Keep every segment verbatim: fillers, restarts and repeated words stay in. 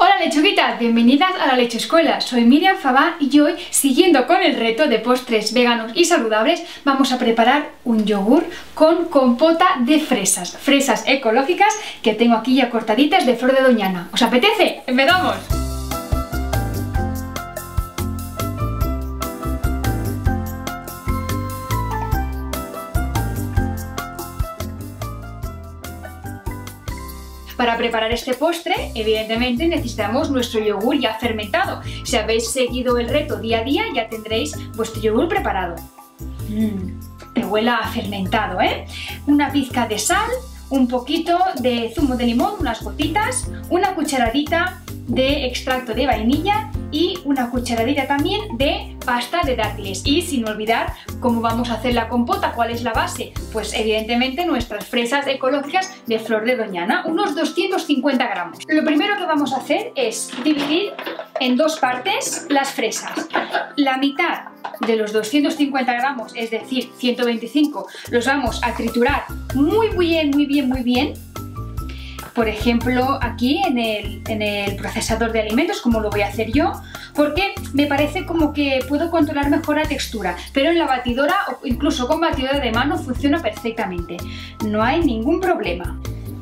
Hola lechuguitas, bienvenidas a la Lechoescuela. Soy Miriam Fabá y hoy, siguiendo con el reto de postres veganos y saludables, vamos a preparar un yogur con compota de fresas. Fresas ecológicas que tengo aquí ya cortaditas de flor de doñana. ¿Os apetece? ¡Empezamos! Para preparar este postre, evidentemente necesitamos nuestro yogur ya fermentado. Si habéis seguido el reto día a día, ya tendréis vuestro yogur preparado. Mmm, te huele a fermentado, ¿eh? Una pizca de sal, un poquito de zumo de limón, unas gotitas, una cucharadita de extracto de vainilla y una cucharadita también de pasta de dátiles. Y sin olvidar cómo vamos a hacer la compota, cuál es la base, pues evidentemente nuestras fresas ecológicas de flor de doñana, unos doscientos cincuenta gramos. Lo primero que vamos a hacer es dividir en dos partes las fresas. La mitad de los doscientos cincuenta gramos, es decir, ciento veinticinco, los vamos a triturar muy bien, muy bien, muy bien. Por ejemplo, aquí en el, en el procesador de alimentos, como lo voy a hacer yo, porque me parece como que puedo controlar mejor la textura, pero en la batidora o incluso con batidora de mano funciona perfectamente. No hay ningún problema.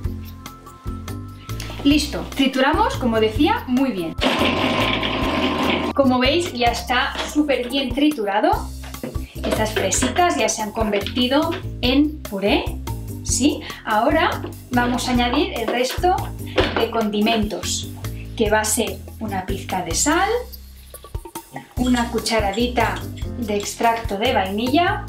Listo, trituramos, como decía, muy bien. Como veis, ya está súper bien triturado. Estas fresitas ya se han convertido en puré. ¿Sí? Ahora vamos a añadir el resto de condimentos, que va a ser una pizca de sal, una cucharadita de extracto de vainilla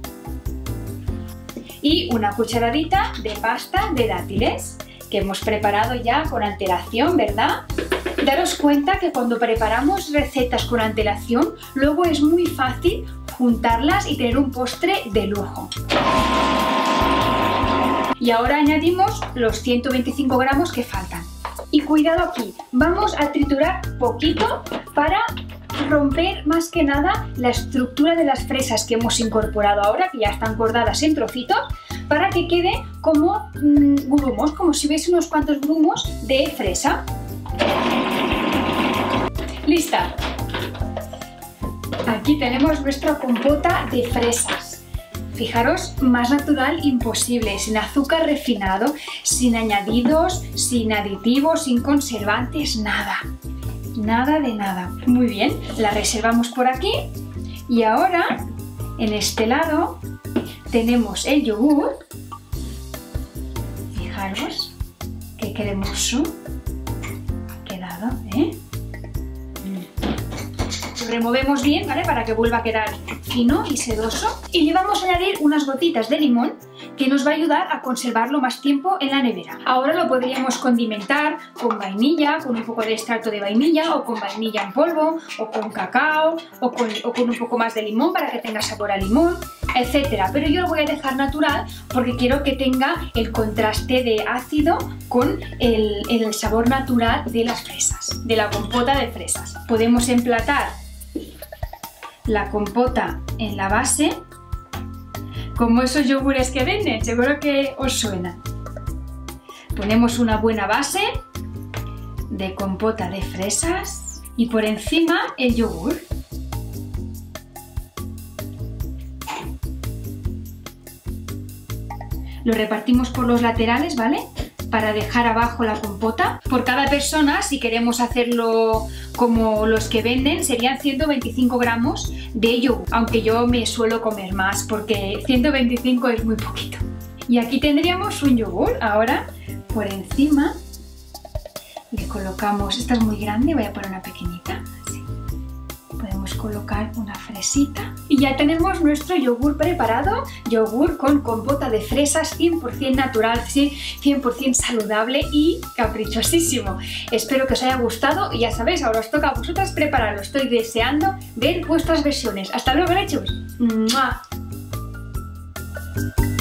y una cucharadita de pasta de dátiles, que hemos preparado ya con antelación, ¿verdad? Daros cuenta que cuando preparamos recetas con antelación, luego es muy fácil juntarlas y tener un postre de lujo. Y ahora añadimos los ciento veinticinco gramos que faltan. Y cuidado aquí, vamos a triturar poquito para romper más que nada la estructura de las fresas que hemos incorporado ahora, que ya están cortadas en trocitos, para que quede como mmm, grumos, como si hubiese unos cuantos grumos de fresa. ¡Lista! Aquí tenemos nuestra compota de fresas. Fijaros, más natural imposible, sin azúcar refinado, sin añadidos, sin aditivos, sin conservantes, nada. Nada de nada. Muy bien, la reservamos por aquí. Y ahora, en este lado, tenemos el yogur. Fijaros, qué cremoso ha quedado, ¿eh? Lo removemos bien, ¿vale? Para que vuelva a quedar fino y sedoso. Y le vamos a añadir unas gotitas de limón que nos va a ayudar a conservarlo más tiempo en la nevera. Ahora lo podríamos condimentar con vainilla, con un poco de extracto de vainilla, o con vainilla en polvo, o con cacao, o con, o con un poco más de limón para que tenga sabor a limón, etcétera. Pero yo lo voy a dejar natural porque quiero que tenga el contraste de ácido con el, el sabor natural de las fresas, de la compota de fresas. Podemos emplatar la compota en la base, como esos yogures que venden, seguro que os suena. Ponemos una buena base de compota de fresas y por encima el yogur. Lo repartimos por los laterales, ¿vale? Para dejar abajo la compota. Por cada persona, si queremos hacerlo como los que venden, serían ciento veinticinco gramos de yogur, aunque yo me suelo comer más porque ciento veinticinco es muy poquito. Y aquí tendríamos un yogur. Ahora por encima le colocamos, esta es muy grande, voy a poner una pequeñita, así. Podemos colocar una fresita y ya tenemos nuestro yogur preparado, yogur con compota de fresas cien por cien natural, cien por cien saludable y caprichosísimo. Espero que os haya gustado y ya sabéis, ahora os toca a vosotras prepararlo. Estoy deseando ver vuestras versiones. ¡Hasta luego, lechos! ¡Mua!